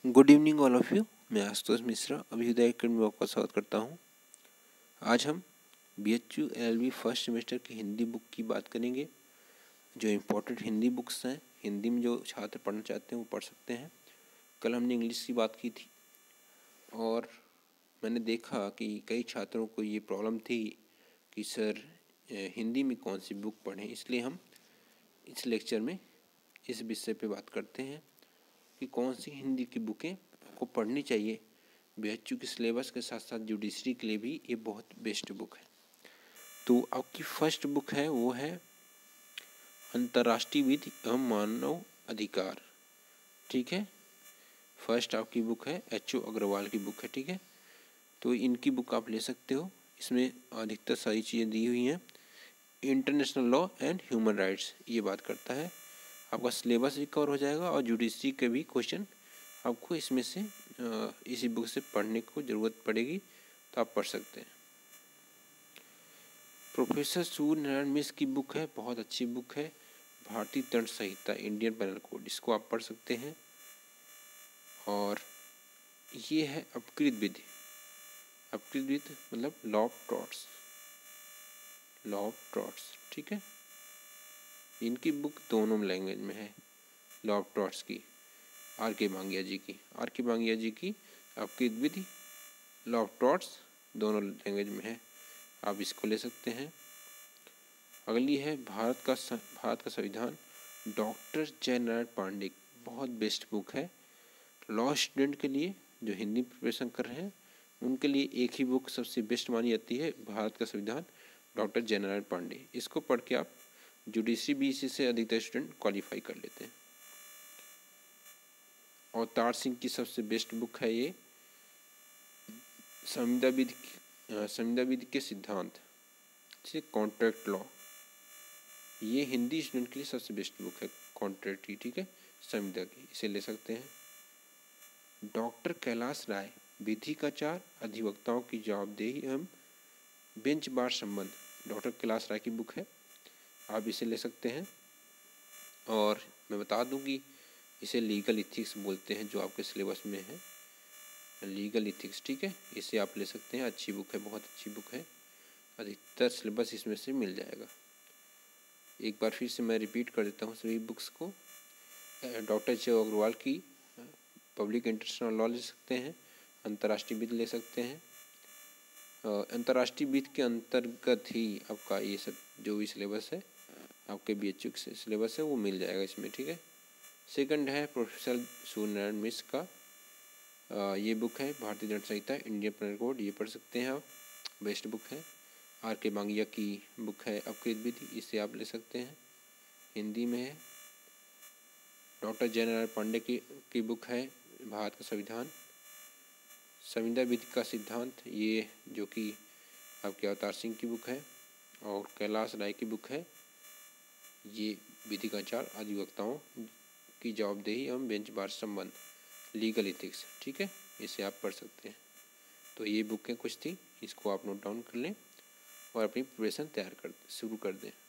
Good evening all of you. मैं Ashutosh Mishra Abhyuday academy में आपका स्वागत करता हूं। आज हम BHU LLB फर्स्ट सेमेस्टर की हिंदी बुक की बात करेंगे। जो इम्पोर्टेंट हिंदी बुक्स हैं, हिंदी में जो छात्र पढ़ना चाहते हैं वो पढ़ सकते हैं। कल हमने इंग्लिश की बात की थी और मैंने देखा कि कई छात्रों को ये प्रॉब्लम थी कि सर हिंदी में कौन सी बुक पढ़ें, इसलिए हम इस लेक्चर में इस विषय पे बात करते हैं कि कौन सी हिंदी की बुकें आपको पढ़नी चाहिए। BHU के सिलेबस के साथ साथ जुडिशरी के लिए भी ये बहुत बेस्ट बुक है। तो आपकी फर्स्ट बुक है वो है अंतर्राष्ट्रीय विधि एवं मानव अधिकार। ठीक है, फर्स्ट आपकी बुक है HO अग्रवाल की बुक है। ठीक है, तो इनकी बुक आप ले सकते हो। इसमें अधिकतर सारी चीज़ें दी हुई हैं। International law and human rights ये बात करता है। आपका सिलेबस भी कवर हो जाएगा और जुडिशरी के भी क्वेश्चन आपको इसमें से इसी बुक से पढ़ने को ज़रूरत पड़ेगी, तो आप पढ़ सकते हैं। प्रोफेसर सूर्य नारायण मिश्र की बुक है, बहुत अच्छी बुक है, भारतीय दंड संहिता इंडियन पेनल कोड, इसको आप पढ़ सकते हैं। और ये है अपकृत विधि। अपकृत विधि मतलब law of torts, law of torts. ठीक है, इनकी बुक दोनों लैंग्वेज में है। लॉ ऑफ टॉर्ट्स की R.K. भांगिया जी की अपकृत विधि, लॉ ऑफ टॉर्ट्स दोनों लैंग्वेज में है, आप इसको ले सकते हैं। अगली है भारत का संविधान, डॉक्टर जयनारायण पांडे, बहुत बेस्ट बुक है। लॉ स्टूडेंट के लिए जो हिंदी प्रिपरेशन कर रहे हैं उनके लिए एक ही बुक सबसे बेस्ट मानी जाती है, भारत का संविधान, डॉक्टर जयनारायण पांडे। इसको पढ़ के आप जुडिशरी BC से अधिकतर स्टूडेंट क्वालिफाई कर लेते हैं। अवतार सिंह की सबसे बेस्ट बुक है ये संविदा विधि के सिद्धांत, कॉन्ट्रैक्ट लॉ। ये हिंदी स्टूडेंट के लिए सबसे बेस्ट बुक है, कॉन्ट्रैक्ट की। ठीक है, संविदा की, इसे ले सकते हैं। डॉक्टर कैलाश राय, विधि का चार, अधिवक्ताओं की जवाबदेही एवं बेंच बार संबंध, डॉक्टर कैलाश राय की बुक है, आप इसे ले सकते हैं। और मैं बता दूं कि इसे लीगल इथिक्स बोलते हैं, जो आपके सिलेबस में है, लीगल इथिक्स। ठीक है, इसे आप ले सकते हैं, अच्छी बुक है, बहुत अच्छी बुक है, अधिकतर सिलेबस इसमें से मिल जाएगा। एक बार फिर से मैं रिपीट कर देता हूँ सभी बुक्स को। डॉक्टर HO अग्रवाल की पब्लिक इंटरनेशनल लॉ ले सकते हैं, अंतर्राष्ट्रीय विधि ले सकते हैं। अंतर्राष्ट्रीय विधि के अंतर्गत ही आपका ये सब जो भी सिलेबस है, आपके BHU के सिलेबस है, वो मिल जाएगा इसमें। ठीक है, सेकंड है प्रोफेसर सूर्य नारायण मिश्र का ये बुक है भारतीय दंड संहिता इंडियन पेनल कोड, ये पढ़ सकते हैं आप, बेस्ट बुक है। R.K. भांगिया की बुक है अपकृत विधि, इसे आप ले सकते हैं, हिंदी में है। डॉक्टर जयनारायण पांडे की बुक है भारत का संविधान, संविदा विधि का सिद्धांत, ये जो कि आपके अवतार सिंह की बुक है। और कैलाश राय की बुक है ये विधि का चार, अधिवक्ताओं की जवाबदेही एवं बेंच बार संबंध, लीगल इथिक्स। ठीक है, इसे आप पढ़ सकते हैं। तो ये बुकें कुछ थी, इसको आप नोट डाउन कर लें और अपनी प्रिपरेशन शुरू कर दें।